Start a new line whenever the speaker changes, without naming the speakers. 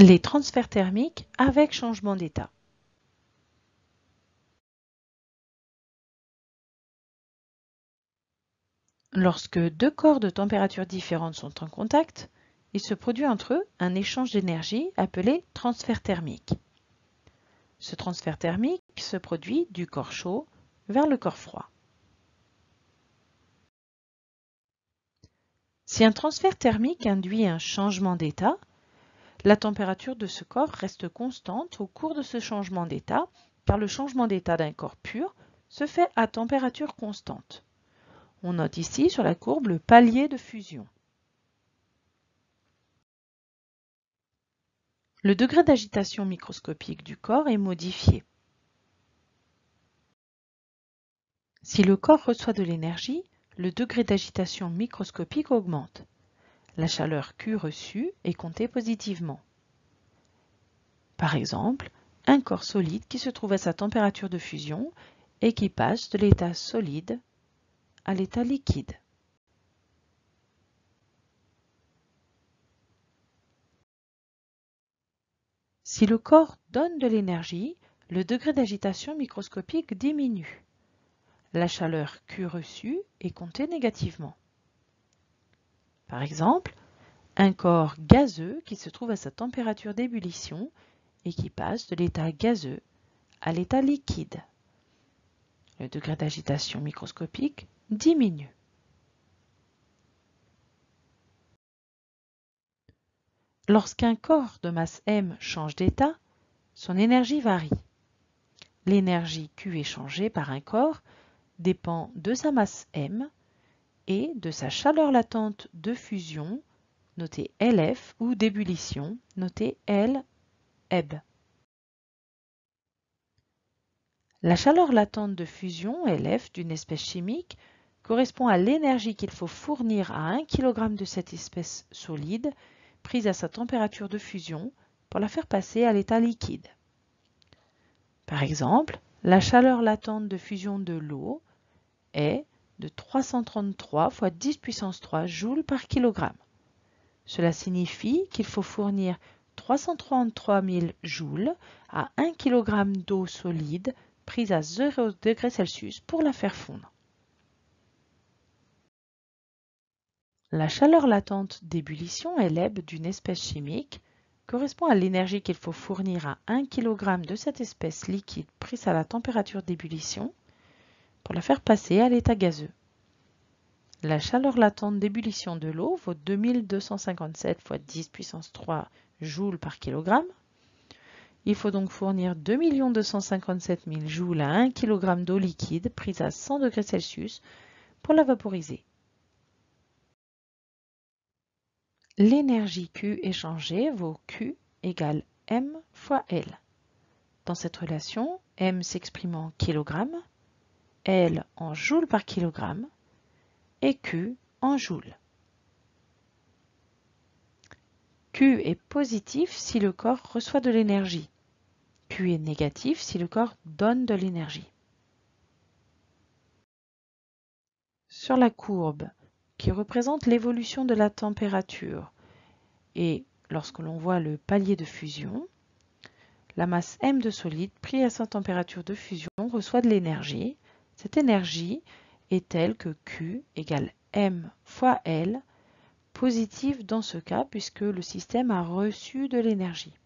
Les transferts thermiques avec changement d'état. Lorsque deux corps de température différentes sont en contact, il se produit entre eux un échange d'énergie appelé transfert thermique. Ce transfert thermique se produit du corps chaud vers le corps froid. Si un transfert thermique induit un changement d'état, la température de ce corps reste constante au cours de ce changement d'état, car le changement d'état d'un corps pur se fait à température constante. On note ici sur la courbe le palier de fusion. Le degré d'agitation microscopique du corps est modifié. Si le corps reçoit de l'énergie, le degré d'agitation microscopique augmente. La chaleur Q reçue est comptée positivement. Par exemple, un corps solide qui se trouve à sa température de fusion et qui passe de l'état solide à l'état liquide. Si le corps donne de l'énergie, le degré d'agitation microscopique diminue. La chaleur Q reçue est comptée négativement. Par exemple, un corps gazeux qui se trouve à sa température d'ébullition et qui passe de l'état gazeux à l'état liquide. Le degré d'agitation microscopique diminue. Lorsqu'un corps de masse m change d'état, son énergie varie. L'énergie Q échangée par un corps dépend de sa masse m et de sa chaleur latente de fusion, notée LF, ou d'ébullition, notée LEB. La chaleur latente de fusion, LF, d'une espèce chimique correspond à l'énergie qu'il faut fournir à 1 kg de cette espèce solide prise à sa température de fusion pour la faire passer à l'état liquide. Par exemple, la chaleur latente de fusion de l'eau est de 333 fois 10 puissance 3 joules par kilogramme. Cela signifie qu'il faut fournir 333 000 joules à 1 kg d'eau solide prise à 0 degré Celsius pour la faire fondre. La chaleur latente d'ébullition, LEB, d'une espèce chimique correspond à l'énergie qu'il faut fournir à 1 kg de cette espèce liquide prise à la température d'ébullition pour la faire passer à l'état gazeux. La chaleur latente d'ébullition de l'eau vaut 2257 fois 10 puissance 3 joules par kilogramme. Il faut donc fournir 2 257 000 joules à 1 kg d'eau liquide prise à 100 degrés Celsius pour la vaporiser. L'énergie Q échangée vaut Q égale M fois L. Dans cette relation, M s'exprime en kilogrammes, L en joules par kilogramme et Q en joules. Q est positif si le corps reçoit de l'énergie. Q est négatif si le corps donne de l'énergie. Sur la courbe qui représente l'évolution de la température et lorsque l'on voit le palier de fusion, la masse M de solide prise à sa température de fusion reçoit de l'énergie. Cette énergie est telle que Q égale M fois L, positive dans ce cas puisque le système a reçu de l'énergie.